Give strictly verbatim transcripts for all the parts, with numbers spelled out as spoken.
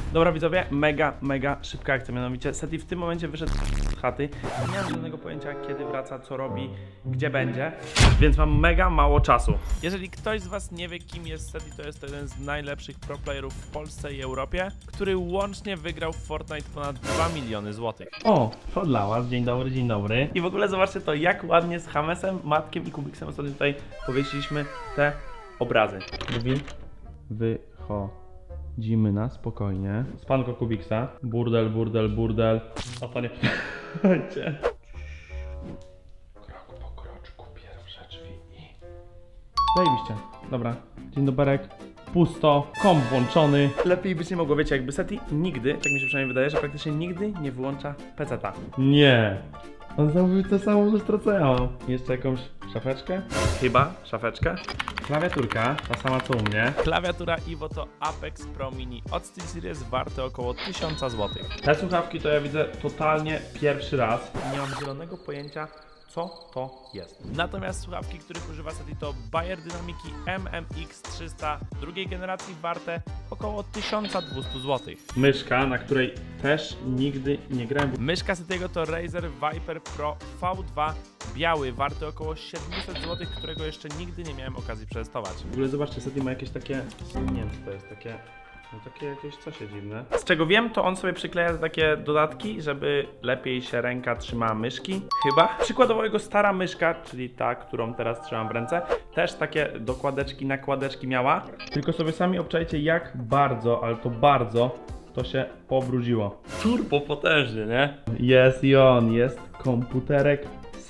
Dobra widzowie, mega, mega szybka akcja, mianowicie Seti w tym momencie wyszedł z chaty. Nie mam żadnego pojęcia, kiedy wraca, co robi, gdzie będzie, więc mam mega mało czasu. Jeżeli ktoś z was nie wie, kim jest Seti, to jest to jeden z najlepszych pro playerów w Polsce i Europie, który łącznie wygrał w Fortnite ponad dwa miliony złotych. O, Podlała, dzień dobry, dzień dobry. I w ogóle zobaczcie to, jak ładnie z Hamesem, Matkiem i Kubiksem ostatnio tutaj powiesiliśmy te obrazy. Mówi, wychodzimy na spokojnie. Spanko Kubiksa. Burdel, burdel, burdel. O to nie. Krok po kroczku, pierwsze drzwi i... Zajebiście. Dobra. Dzień doberek. Pusto. Komp włączony. Lepiej być nie mogło. Wiecie, jakby Seti nigdy, tak mi się przynajmniej wydaje, że praktycznie nigdy nie wyłącza peceta. Nie. On zamówił to samo lustro, co ja mam. Jeszcze jakąś szafeczkę? Chyba szafeczkę. Klawiaturka, ta sama co u mnie. Klawiatura Evo to Apex Pro Mini od SteelSeries, warte około tysiąc złotych. Te słuchawki to ja widzę totalnie pierwszy raz. Nie mam zielonego pojęcia, co to jest. Natomiast słuchawki, których używa Seti, to Bayer Dynamiki M M X trzysta drugiej generacji, warte około tysiąc dwieście złotych. Myszka, na której też nigdy nie grałem. Myszka Setiego to Razer Viper Pro V dwa biały, warty około siedemset złotych, którego jeszcze nigdy nie miałem okazji przetestować. W ogóle zobaczcie, Seti ma jakieś takie, nie wiem co to jest, takie... No takie jakieś coś dziwne. Z czego wiem, to on sobie przykleja takie dodatki, żeby lepiej się ręka trzymała myszki. Chyba. Przykładowo jego stara myszka, czyli ta, którą teraz trzymam w ręce, też takie dokładeczki, nakładeczki miała. Tylko sobie sami obczajcie, jak bardzo, ale to bardzo, to się pobrudziło. Turbo potężny, nie? Jest i on, jest komputerek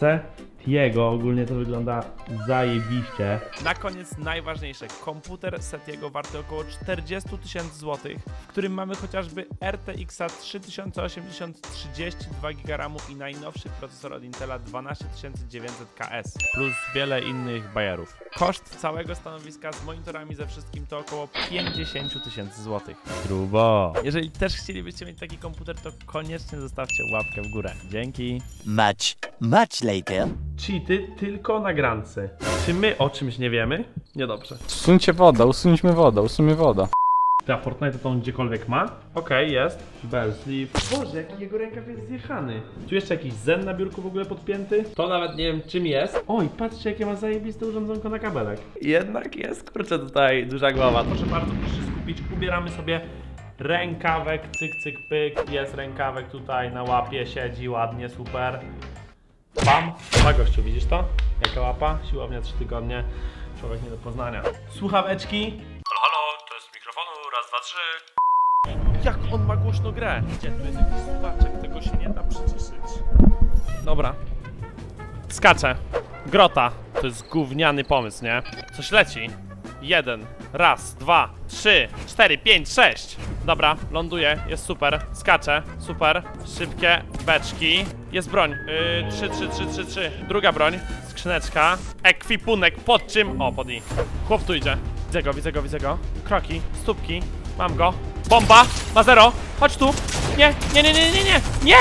Setiego. Ogólnie to wygląda zajebiście. Na koniec najważniejsze. Komputer Setiego warty około czterdzieści tysięcy złotych, w którym mamy chociażby R T X trzy tysiące osiemdziesiąt trzydzieści dwa giga ramu i najnowszy procesor od Intela dwanaście tysięcy dziewięćset K S, plus wiele innych bajerów. Koszt całego stanowiska z monitorami ze wszystkim to około pięćdziesiąt tysięcy złotych. Grubo. Jeżeli też chcielibyście mieć taki komputer, to koniecznie zostawcie łapkę w górę. Dzięki. Much, much later. Cheaty tylko na grance. Czy my o czymś nie wiemy? Niedobrze. Usuńcie wodę, usuńmy wodę, usuńmy wodę. Ta Fortnite to on gdziekolwiek ma? Okej, okay, jest. Bell sleeve. Boże, jaki jego rękaw jest zjechany. Tu jeszcze jakiś zen na biurku w ogóle podpięty. To nawet nie wiem czym jest. Oj, patrzcie jakie ma zajebiste urządzonko na kabelek. Jednak jest, kurczę, tutaj duża głowa. Proszę bardzo, proszę się skupić. Ubieramy sobie rękawek, cyk, cyk, pyk. Jest rękawek tutaj na łapie, siedzi ładnie, super. Bam! Opa gościu, widzisz to? Jaka łapa? Siłownia trzy tygodnie. Człowiek nie do poznania. Słuchaweczki. Halo, halo, to jest z mikrofonu. Raz, dwa, trzy. Jak on ma głośno grę? Gdzie tu jest jakiś słuchaczek? Tego się nie da przyciszyć. Dobra. Skaczę. Grota. To jest gówniany pomysł, nie? Coś leci. Jeden. Raz, dwa, trzy, cztery, pięć, sześć. Dobra, ląduję, jest super. Skaczę, super. Szybkie beczki. Jest broń. Yy, trzy, trzy, trzy, trzy, trzy. Druga broń. Skrzyneczka. Ekwipunek, pod czym? O, pod i. Chłop tu idzie. Widzę go, widzę go, widzę go. Kroki, stópki. Mam go. Bomba! Ma zero! Chodź tu! Nie, nie, nie, nie, nie, nie! Nie!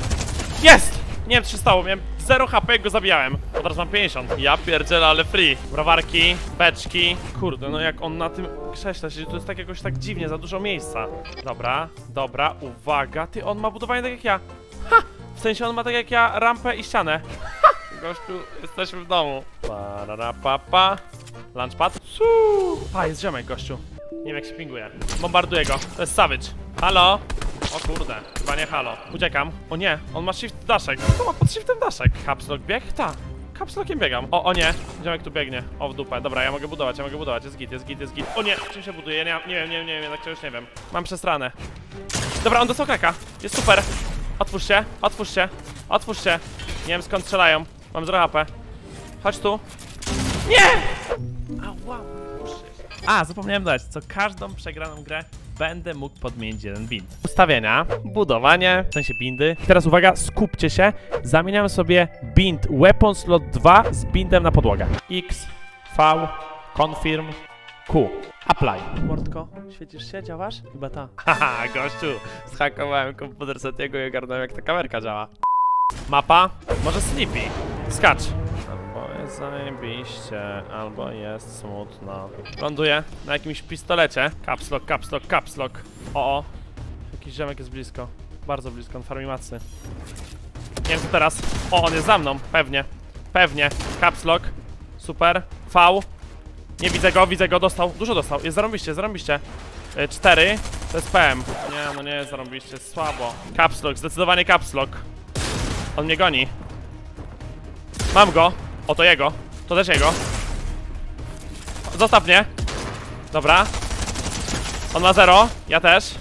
Jest! Nie wiem co się stało, miałem zero H P, jak go zabijałem. Bo teraz mam pięćdziesiąt. Ja pierdzielę, ale free. Browarki, beczki. Kurde, no jak on na tym krześle siedzi, to jest tak jakoś tak dziwnie, za dużo miejsca. Dobra, dobra, uwaga. Ty, on ma budowanie tak jak ja. Ha! W sensie on ma tak jak ja rampę i ścianę. Ha! Gościu, jesteśmy w domu. Pararapapa. Launchpad. Suuu. Pa, jest ziomek, gościu. Nie wiem jak się pinguje. Bombarduję go. To jest Savage. Halo? O kurde, chyba nie halo. Uciekam. O nie, on ma shift daszek. Co ma pod shiftem daszek? Capslock bieg? Ta. Capslockiem biegam. O, o nie. Ziomek tu biegnie. O, w dupę. Dobra, ja mogę budować, ja mogę budować. Jest git, jest git, jest git. O nie, czym się buduje? Ja nie, nie wiem, nie wiem, nie wiem, jednak już nie wiem. Mam przesranę. Dobra, on dostał kraka. Jest super. Otwórz się, otwórz się, otwórz się. Nie wiem skąd strzelają. Mam zero H P. Chodź tu. Nie! Ała, uszy. A, zapomniałem dodać, co każdą przegraną grę będę mógł podmienić jeden bind. Ustawienia, budowanie, w sensie bindy. I teraz uwaga, skupcie się. Zamieniam sobie bind Weapon Slot dwa z bindem na podłogę. X, V, Confirm, Q. Apply. Mordko, świecisz się, działasz? Chyba ta. Haha, gościu, zhakowałem komputer Setiego i ogarnąłem jak ta kamerka działa. Mapa, może Sleepy. Skacz. Albo jest zajebiście, albo jest smutno. Ląduję na jakimś pistolecie. Caps lock, caps lock, caps lock. O, o. Jakiś ziomek jest blisko. Bardzo blisko, on farmi macy. Nie wiem co teraz. O, on jest za mną, pewnie. Pewnie. Caps lock. Super. V. Nie widzę go, widzę go, dostał. Dużo dostał. Jest zarąbiście, zarąbiście. Yy, cztery. To jest P M. Nie, no nie jest zarąbiście, jest słabo. Caps lock, zdecydowanie caps lock. On mnie goni. Mam go. O, to jego. To też jego. Zostaw mnie. Dobra. On ma zero. Ja też.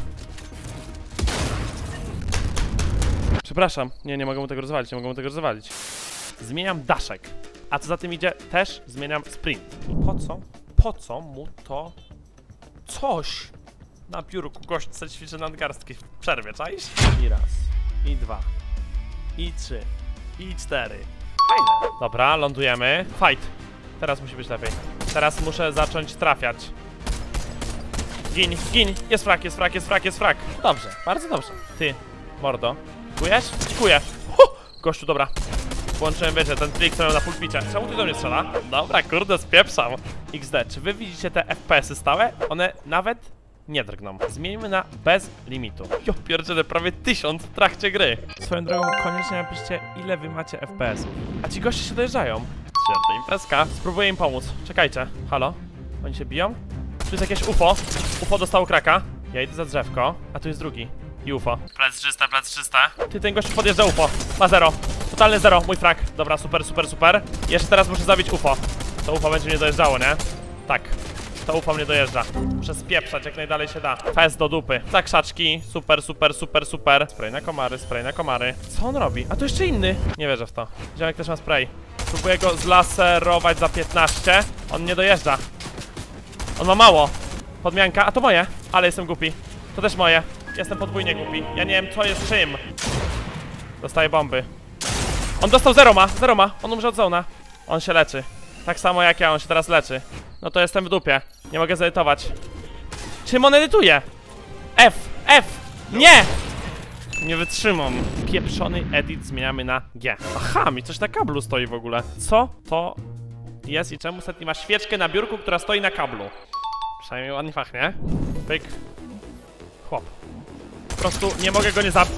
Przepraszam. Nie, nie mogę mu tego rozwalić. Nie mogę mu tego rozwalić. Zmieniam daszek. A co za tym idzie? Też zmieniam sprint. I po co? Po co mu to coś na biurku? Gość co ćwiczy nadgarstki w przerwie, czaisz? I raz. I dwa. I trzy. I cztery. Fajne. Dobra, lądujemy. Fight. Teraz musi być lepiej. Teraz muszę zacząć trafiać. Gin, gin. Jest frak, jest frak, jest frak, jest frak. Dobrze, bardzo dobrze. Ty, mordo. Kujesz? Kuję. Gościu, dobra. Włączyłem, wiecie, ten trik, co miał na pulpicie. Czemu ty do mnie strzela? Dobra, kurde, spieprzam. X D, czy wy widzicie te F P S-y stałe? One nawet nie drgną. Zmieńmy na bez limitu. Jo, pierdzielę, prawie tysiąc w trakcie gry. Swoją drogą, koniecznie napiszcie, ile wy macie F P S-ów. A ci goście się dojeżdżają. Świetna imprezka. Spróbuję im pomóc. Czekajcie. Halo? Oni się biją? Tu jest jakieś U F O. U F O dostało kraka. Ja idę za drzewko, a tu jest drugi. I U F O. Plec czyste, plec czyste. Ty, ten gościu podjeżdża U F O. Ma zero. Totalny zero, mój frak. Dobra, super, super, super. Jeszcze teraz muszę zabić U F O. To U F O będzie mnie dojeżdżało, nie? Tak. To U F O mnie dojeżdża. Muszę spieprzać jak najdalej się da. Fest do dupy. Tak, krzaczki. Super, super, super, super. Spray na komary, spray na komary. Co on robi? A to jeszcze inny. Nie wierzę w to. Ziomek też ma spray. Próbuję go zlaserować za piętnaście. On nie dojeżdża. On ma mało. Podmianka. A to moje. Ale jestem głupi. To też moje. Jestem podwójnie głupi. Ja nie wiem co jest czym. Dostaję bomby. On dostał zero ma. Zero ma. On umrze od zona. On się leczy. Tak samo jak ja. On się teraz leczy. No to jestem w dupie. Nie mogę zedytować. Czym on edytuje? F. F. Nie. Nie wytrzymam. Pieprzony edit zmieniamy na G. Aha, mi coś na kablu stoi w ogóle. Co to jest i czemu Setni ma świeczkę na biurku, która stoi na kablu? Przynajmniej ładnie pachnie. Pyk. Chłop. Po prostu nie mogę go nie zabić.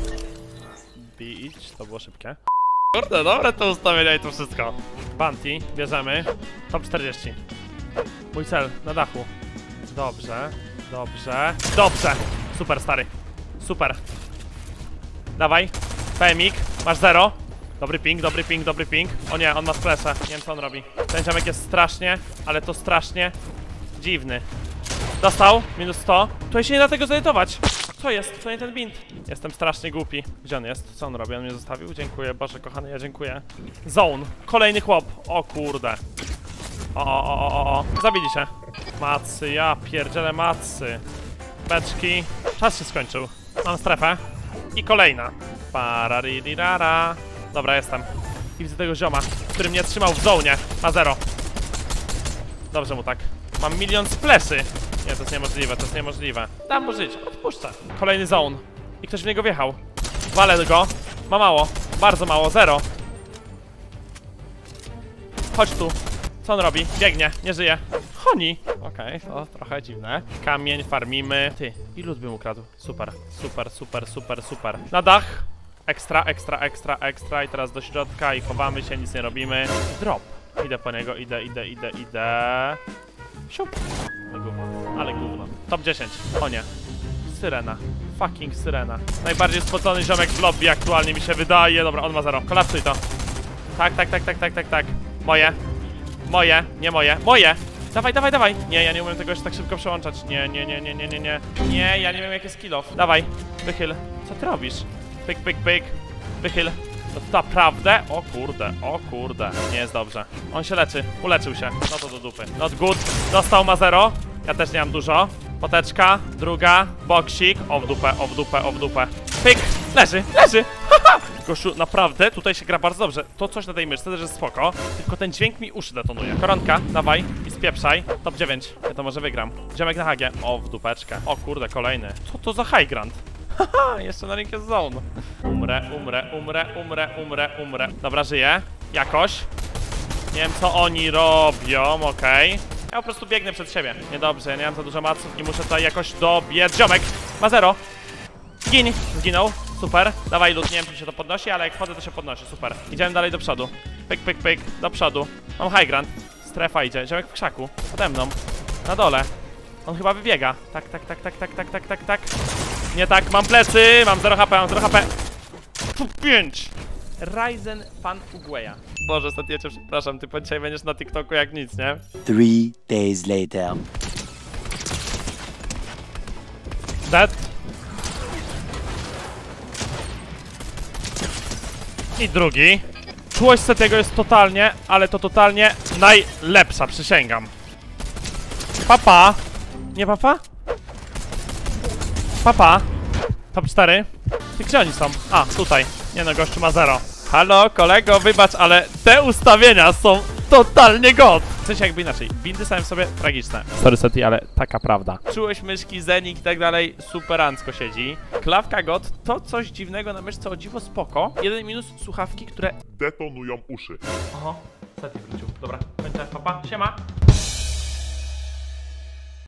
To było szybkie. Kurde, dobre to ustawienia i to wszystko. Bounty, bierzemy. Top czterdzieści. Mój cel, na dachu. Dobrze, dobrze, dobrze. Super, stary. Super. Dawaj. P M ik, masz zero. Dobry ping, dobry ping, dobry ping. O nie, on ma splesze. Nie wiem co on robi. Ten ziomek jest strasznie, ale to strasznie dziwny. Dostał, minus sto. To się nie da tego zedytować. Co jest? To nie ten bint. Jestem strasznie głupi. Gdzie on jest? Co on robi? On mnie zostawił? Dziękuję, Boże kochany, ja dziękuję. Zone. Kolejny chłop. O kurde. O, o, o, o, o. Zabili się. Macy, ja pierdzielę macy. Beczki. Czas się skończył. Mam strefę. I kolejna. Pararirara. Dobra, jestem. I widzę tego zioma, który mnie trzymał w zonie. Ma zero. Dobrze mu tak. Mam milion spleszy. Nie, to jest niemożliwe, to jest niemożliwe. Dam mu żyć, odpuszczę. Kolejny zone. I ktoś w niego wjechał. Walę go. Ma mało. Bardzo mało, zero. Chodź tu. Co on robi? Biegnie, nie żyje. Honi. Okej, okay, to trochę dziwne. Kamień, farmimy. Ty, i lód bym ukradł. Super, super, super, super, super. Na dach. Ekstra, ekstra, ekstra, ekstra. I teraz do środka i chowamy się, nic nie robimy. Drop. Idę po niego, idę, idę, idę, idę. Siup. Ale gówno, ale gówno. Top dziesięć. O nie. Syrena. Fucking syrena. Najbardziej spocony ziomek w lobby aktualnie mi się wydaje. Dobra, on ma zero. Kolapsuj to. Tak, tak, tak, tak, tak, tak, tak. Moje. Moje. Nie moje. Moje. Dawaj, dawaj, dawaj. Nie, ja nie umiem tego jeszcze tak szybko przełączać. Nie, nie, nie, nie, nie, nie, nie. Nie, ja nie wiem jak jest kill off. Dawaj. Wychyl. Co ty robisz? Pyk, pyk, pyk. Wychyl. No to naprawdę? O kurde, o kurde. Nie jest dobrze. On się leczy. Uleczył się. No to do dupy. Not good. Dostał ma zero. Ja też nie mam dużo. Poteczka. Druga. Boksik. O w dupę, o w dupę, o w dupę. Pyk. Leży, leży. Haha. Gościu, naprawdę, tutaj się gra bardzo dobrze. To coś na tej myszce też jest spoko. Tylko ten dźwięk mi uszy detonuje. Koronka, dawaj i spieprzaj. Top dziewięć. Ja to może wygram. Ziomek na hagie. O, w dupeczkę. O kurde, kolejny. Co to za high grant? Haha, jeszcze na rynku jest zone. Umrę, umrę, umrę, umrę, umrę, umrę. Dobra, żyję. Jakoś. Nie wiem co oni robią, okej. Okay. Ja po prostu biegnę przed siebie. Niedobrze, ja nie mam za dużo maców i muszę tutaj jakoś dobiec. Ziomek ma zero. Zgin! Zginął. Super. Dawaj lód, nie wiem czy się to podnosi, ale jak wchodzę to się podnosi. Super. Idziemy dalej do przodu. Pyk, pyk, pyk. Do przodu. Mam high ground. Strefa idzie. Ziomek w krzaku. Pode mną. Na dole. On chyba wybiega. Tak, tak, tak, tak, tak, tak, tak, tak, tak. Nie tak, mam plecy. Mam zero H P, mam zero H P. pięć. Ryzen Fan Uguaya. Boże, Satiecie, przepraszam, ty po dzisiaj będziesz na TikToku jak nic, nie? Three days later. Dead. I drugi. Czułość Setiego jest totalnie, ale to totalnie najlepsza, przysięgam. Papa. Nie papa? Papa. Top cztery. Ty gdzie oni są? A, tutaj. Nie no, gościu ma zero. Halo, kolego, wybacz, ale te ustawienia są totalnie god. W sensie jakby inaczej. Bindy same w sobie tragiczne. Sorry Seti, ale taka prawda. Czułość myszki, zenik i tak dalej, superancko siedzi. Klawka god to coś dziwnego na myszce, o dziwo spoko. Jeden minus słuchawki, które detonują uszy. Oho, Seti wrócił. Dobra, kończę, papa, siema.